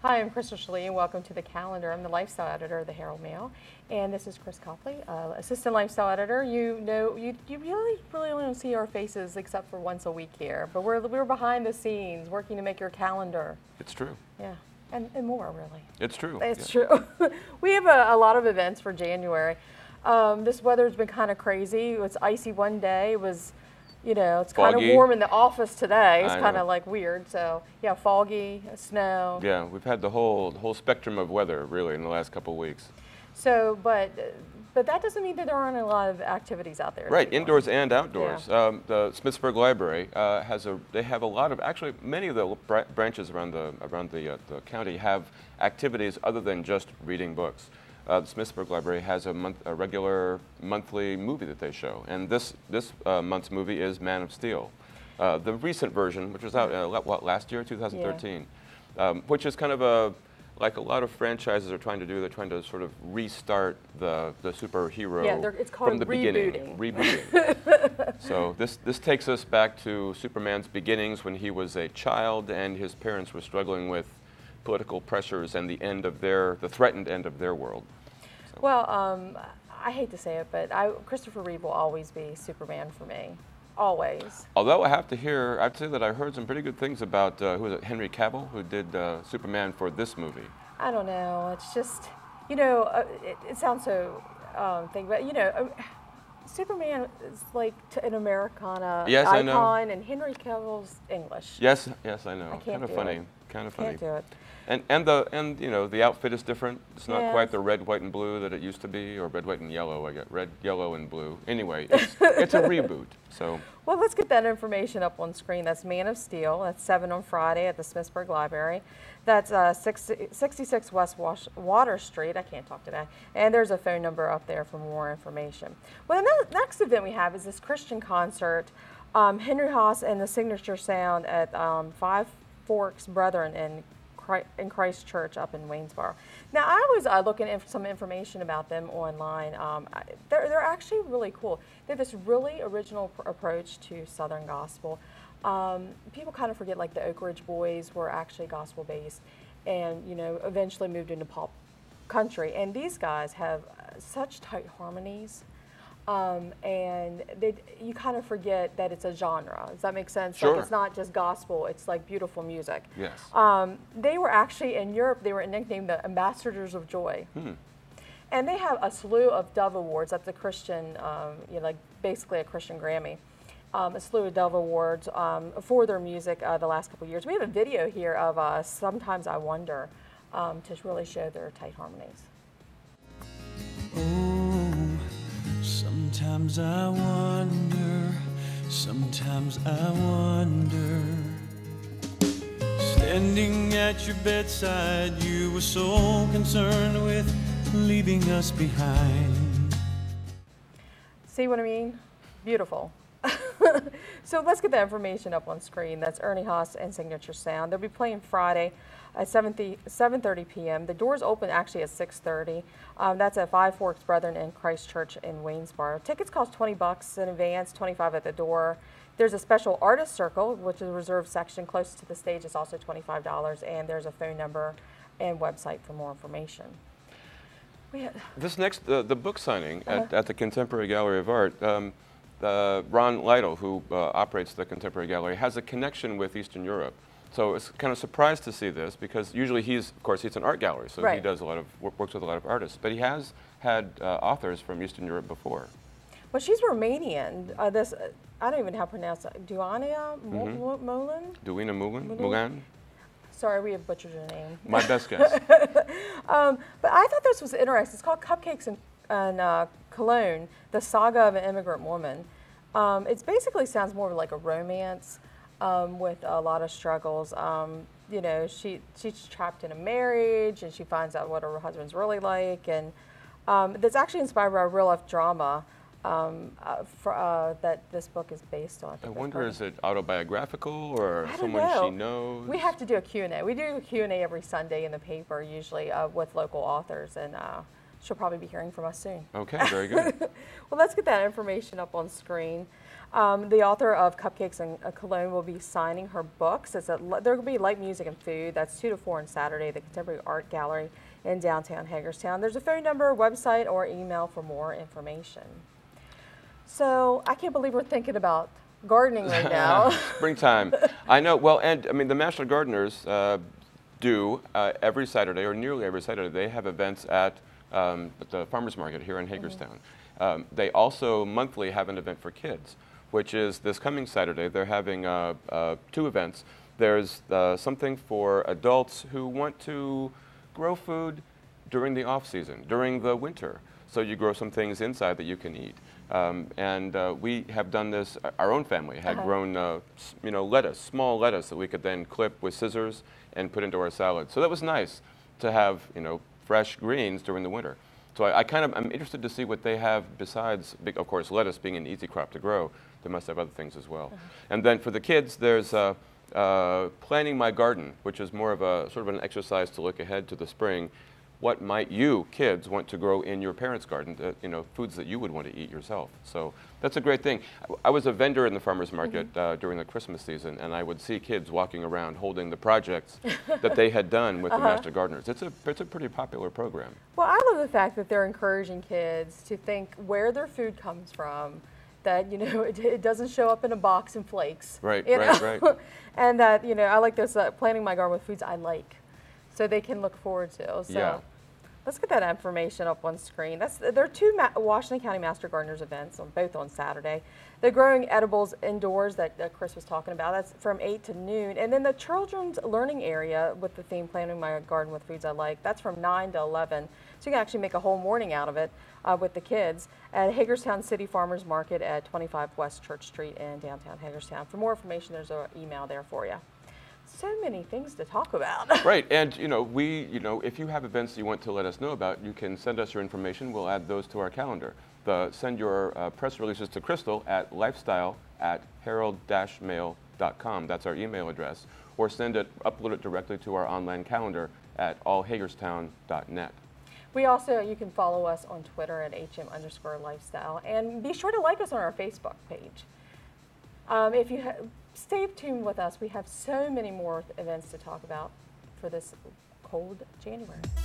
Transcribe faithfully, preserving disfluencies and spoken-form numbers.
Hi, I'm Krista Schelle, and welcome to the calendar. I'm the lifestyle editor of the Herald-Mail, and this is Chris Copley, uh, assistant lifestyle editor. You know, you, you really, really only don't see our faces except for once a week here, but we're, we're behind the scenes working to make your calendar. It's true. Yeah, and, and more, really. It's true. It's yeah. true. We have a, a lot of events for January. Um, this weather's been kind of crazy. It was icy one day. It was, you know, it's kind of warm in the office today. It's kind of like weird. So yeah, foggy, snow. Yeah, we've had the whole the whole spectrum of weather really in the last couple of weeks. So, but but that doesn't mean that there aren't a lot of activities out there. Right, indoors and outdoors. Yeah. Um, the Smithsburg Library uh, has a. They have a lot of actually many of the br branches around the around the uh, the county have activities other than just reading books. Uh, the Smithsburg Library has a, month, a regular monthly movie that they show, and this this uh, month's movie is Man of Steel, uh, the recent version, which was out uh, what last year, two thousand thirteen, yeah. um, which is kind of a like a lot of franchises are trying to do. They're trying to sort of restart the the superhero yeah, it's called from the rebooting. beginning, rebooting. So this this takes us back to Superman's beginnings when he was a child and his parents were struggling with political pressures and the end of their, the threatened end of their world. So. Well, um, I hate to say it, but I, Christopher Reeve will always be Superman for me, always. Although I have to hear, I'd say that I heard some pretty good things about, uh, who was it, Henry Cavill, who did uh, Superman for this movie. I don't know, it's just, you know, uh, it, it sounds so um, thing, but you know, um, Superman is like an Americana yes, icon, I know. And Henry Cavill's English. Yes, yes, I know. I can't kind of do funny. It. Kind of funny. Can't do it. And and the and you know the outfit is different. It's not yes. quite the red, white, and blue that it used to be, or red, white, and yellow. I get red, yellow, and blue. Anyway, it's, it's a reboot. So. Well, let's get that information up on screen. That's Man of Steel. That's seven on Friday at the Smithsburg Library. That's uh, sixty-six West Wash Water Street. I can't talk today. And there's a phone number up there for more information. Well, the ne next event we have is this Christian concert. Um, Henry Haas and the Signature Sound at um, Five Forks Brethren in in Christ Church up in Waynesboro. Now, I was uh, looking at some information about them online. Um, they're, they're actually really cool. They have this really original pr approach to Southern gospel. Um, people kind of forget, like the Oak Ridge Boys were actually gospel-based and, you know, eventually moved into pop country. And these guys have uh, such tight harmonies. Um, and they, you kind of forget that it's a genre. Does that make sense? Sure. Like it's not just gospel, it's like beautiful music. Yes. Um, they were actually in Europe, they were nicknamed the Ambassadors of Joy. Hmm. And they have a slew of Dove Awards. That's a Christian, um, you know, like basically a Christian Grammy. Um, a slew of Dove Awards um, for their music uh, the last couple of years. We have a video here of uh, Sometimes I Wonder um, to really show their tight harmonies. Sometimes I wonder, sometimes I wonder. Standing at your bedside, you were so concerned with leaving us behind. See what I mean? Beautiful. So let's get the information up on screen. That's Ernie Haas and Signature Sound. They'll be playing Friday at seven thirty p m The doors open actually at six thirty. Um, that's at Five Forks Brethren in Christ Church in Waynesboro. Tickets cost twenty bucks in advance, twenty-five at the door. There's a special artist circle, which is a reserved section close to the stage. It's also twenty-five dollars, and there's a phone number and website for more information. This next, uh, the book signing uh-huh. at, at the Contemporary Gallery of Art, um, uh, Ron Lytle, who uh, operates the Contemporary Gallery, has a connection with Eastern Europe. So it's kind of surprised to see this because usually he's, of course, he's an art gallery, so right. he does a lot of work, works with a lot of artists. But he has had uh, authors from Eastern Europe before. Well, she's Romanian. Uh, this uh, I don't even know how to pronounce it. Duania Mm-hmm. Molan? Duina Mulan? Mulan? Sorry, we have butchered your name. My best guess. um, but I thought this was interesting. It's called Cupcakes and, and uh, Cologne, The Saga of an Immigrant Woman. Um, it basically sounds more like a romance um, with a lot of struggles. Um, you know, she she's trapped in a marriage and she finds out what her husband's really like. And um, that's actually inspired by a real-life drama Um, uh, for, uh, that this book is based on. I wonder, is it autobiographical or I someone know. she knows? We have to do a Q and A. We do a Q and A every Sunday in the paper, usually uh, with local authors, and uh, she'll probably be hearing from us soon. Okay, very good. Well, let's get that information up on screen. Um, the author of Cupcakes and a Cologne will be signing her books. It's a, there will be light music and food. That's two to four on Saturday, the Contemporary Art Gallery in downtown Hagerstown. There's a phone number, website, or email for more information. So I can't believe we're thinking about gardening right now. Springtime. I know. Well, and I mean, the Master Gardeners uh, do uh, every Saturday, or nearly every Saturday, they have events at, um, at the farmers market here in Hagerstown. Mm-hmm. um, they also monthly have an event for kids, which is this coming Saturday. They're having uh, uh, two events. There's uh, something for adults who want to grow food during the off season, during the winter. So you grow some things inside that you can eat. Um, and uh, we have done this, our own family had uh-huh. grown uh, you know, lettuce, small lettuce that we could then clip with scissors and put into our salad. So that was nice to have, you know, fresh greens during the winter. So I, I kind of, I'm interested to see what they have besides, big, of course, lettuce being an easy crop to grow. They must have other things as well. Uh-huh. And then for the kids, there's uh, uh, Planning My Garden, which is more of a sort of an exercise to look ahead to the spring. What might you, kids, want to grow in your parents' garden, to, you know, foods that you would want to eat yourself. So that's a great thing. I was a vendor in the farmers market mm-hmm. uh, during the Christmas season, and I would see kids walking around holding the projects that they had done with uh-huh. the Master Gardeners. It's a, it's a pretty popular program. Well, I love the fact that they're encouraging kids to think where their food comes from, that, you know, it, it doesn't show up in a box in flakes. Right, you right, know? right. And that, you know, I like this, uh, planning my garden with foods I like, so they can look forward to. So yeah. Let's get that information up on screen. That's, there are two Ma Washington County Master Gardeners events, on both on Saturday. The Growing Edibles Indoors that, that Chris was talking about, that's from eight to noon. And then the Children's Learning Area with the theme Planting My Garden with Foods I Like, that's from nine to eleven. So you can actually make a whole morning out of it uh, with the kids at Hagerstown City Farmers Market at twenty-five West Church Street in downtown Hagerstown. For more information, there's an email there for you. So many things to talk about. Right, and you know, we, you know, if you have events you want to let us know about, you can send us your information. We'll add those to our calendar. The, send your uh, press releases to Crystal at lifestyle at herald dash mail dot com. That's our email address. Or send it, upload it directly to our online calendar at all hagerstown dot net. We also, you can follow us on Twitter at H M underscore lifestyle, and be sure to like us on our Facebook page. Um, if you ha stay tuned with us, we have so many more events to talk about for this cold January.